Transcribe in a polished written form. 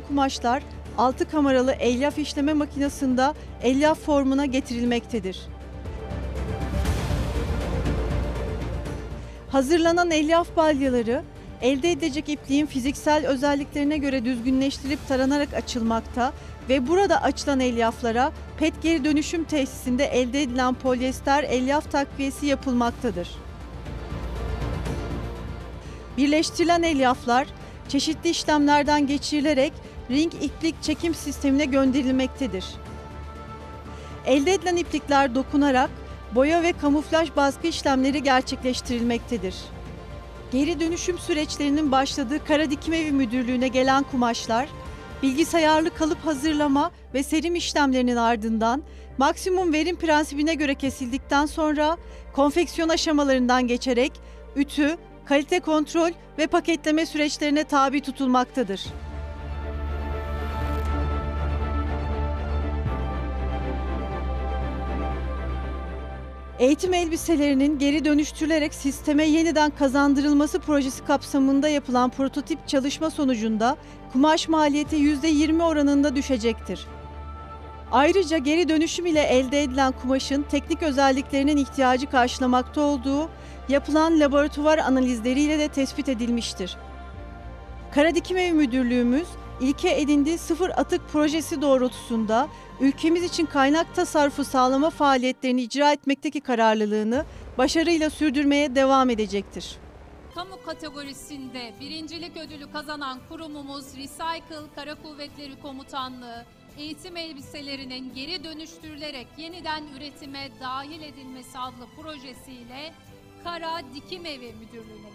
kumaşlar 6 kameralı elyaf işleme makinesinde elyaf formuna getirilmektedir. Hazırlanan elyaf balyaları elde edilecek ipliğin fiziksel özelliklerine göre düzgünleştirilip taranarak açılmakta ve burada açılan elyaflara PET geri dönüşüm tesisinde elde edilen polyester elyaf takviyesi yapılmaktadır. Birleştirilen elyaflar çeşitli işlemlerden geçirilerek ring iplik çekim sistemine gönderilmektedir. Elde edilen iplikler dokunarak boya ve kamuflaj baskı işlemleri gerçekleştirilmektedir. Geri dönüşüm süreçlerinin başladığı Kara Dikim Evi Müdürlüğü'ne gelen kumaşlar, bilgisayarlı kalıp hazırlama ve serim işlemlerinin ardından maksimum verim prensibine göre kesildikten sonra konfeksiyon aşamalarından geçerek ütü, kalite kontrol ve paketleme süreçlerine tabi tutulmaktadır. Eğitim elbiselerinin geri dönüştürülerek sisteme yeniden kazandırılması projesi kapsamında yapılan prototip çalışma sonucunda kumaş maliyeti %20 oranında düşecektir. Ayrıca geri dönüşüm ile elde edilen kumaşın teknik özelliklerinin ihtiyacı karşılamakta olduğu yapılan laboratuvar analizleriyle de tespit edilmiştir. Kara Dikim Evi Müdürlüğümüz, ilke edindiği sıfır atık projesi doğrultusunda ülkemiz için kaynak tasarrufu sağlama faaliyetlerini icra etmekteki kararlılığını başarıyla sürdürmeye devam edecektir. Kamu kategorisinde birincilik ödülü kazanan kurumumuz Recycle Kara Kuvvetleri Komutanlığı, eğitim elbiselerinin geri dönüştürülerek yeniden üretime dahil edilmesi adlı projesiyle Kara Dikim Evi Müdürlüğü'ne